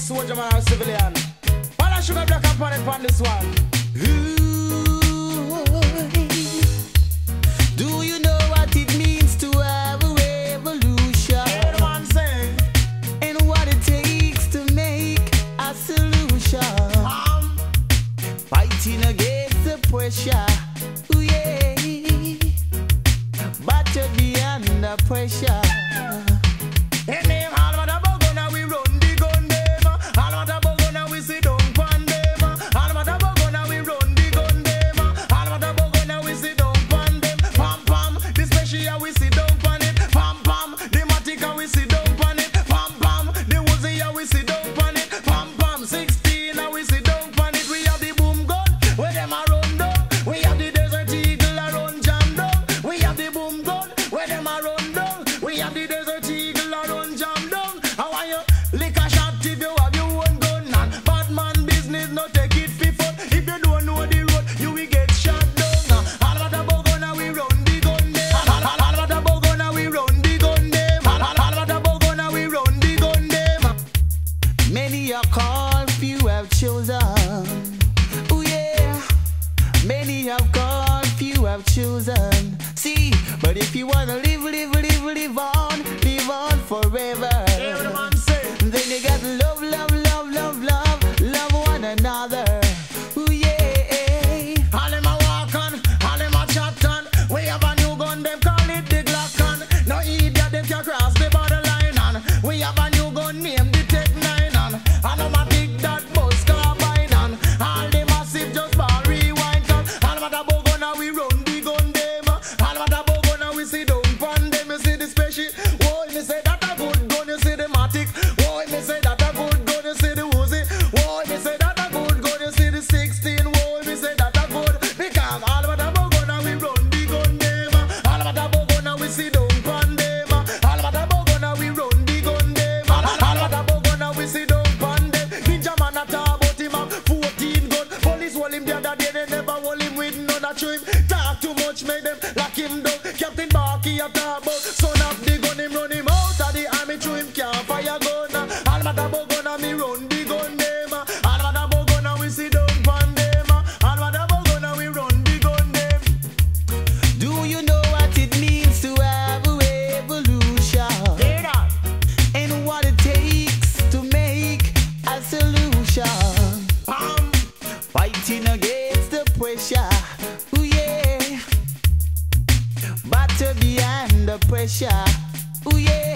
soldier man or civilian. All I sugar black and pan it on this one. Ooh, do you know what it means to have a revolution? Hear the man say. And what it takes to make a solution. Fighting against the pressure. Ooh, yeah. Battered beyond the pressure. Hey, name all what about gonna we run the gun them. All what about gonna we sit down pan them. All what about gonna we run the gun them. All what about gonna we sit down pan them. Pam pam, the special we sit down pan it. Pam pam, the matica we sit down pan it. Pam pam, the Uzi we sit down pan it. Pam pam, 16 we sit down pan it. We have the boom gun where them a run down. We have the Desert Eagle a run jam down. We have the boom gun where them a run down. We have the Desert Eagle a run jam down. How are you? Lick a shot if you have your own gun. And bad man business, no take it for fun. If you don't know the road, you will get shot down. All what about gonna we run the gun them. All what about gonna we run the gun them. All what about gonna we run the gun them. Many are called, few have chosen. Oh yeah. Many have called, few have chosen. See, but if you wanna live on forever. Hear the man say. Then you got love one another. Ooh yeah. All them a walk on, all them a chat on. We have a new gun, them call it the Glock on. No idiot, them can cross the borderline on. We have a new gun named the Tech 9 on. And I'm a big that bus carbine on. All the massive just ball rewind on. All what about gonna we run the gun them. All what about gonna we sit down pan them. You see the special, whoa, me say that a good gun. You see the matic, whoa, me say that a good gun. You see the Uzi, whoa, me say that a good gun. You see the 16, whoa, me say that a good. Because all what about gonna we run the gun them. All what about gonna we sit down pan them. All what about gonna we run the gun them. All what about gonna we sit down pan them. Ninja man a talk about him have 14 gun. Police hold him the other day, they never hold him with none of him. Talk too much, make them lock him down. Captain Barky a talk about son of the gun, him run him out of the army, through him can't fire gun. All what about gonna me run the gun them. All what about gonna we sit down pan them. All what about gonna we run the gun them. Do you know what it means to have a revolution? Hear that? And what it takes to make a solution. Fighting against the pressure. Ooh yeah. Battle behind the pressure. Ooh yeah.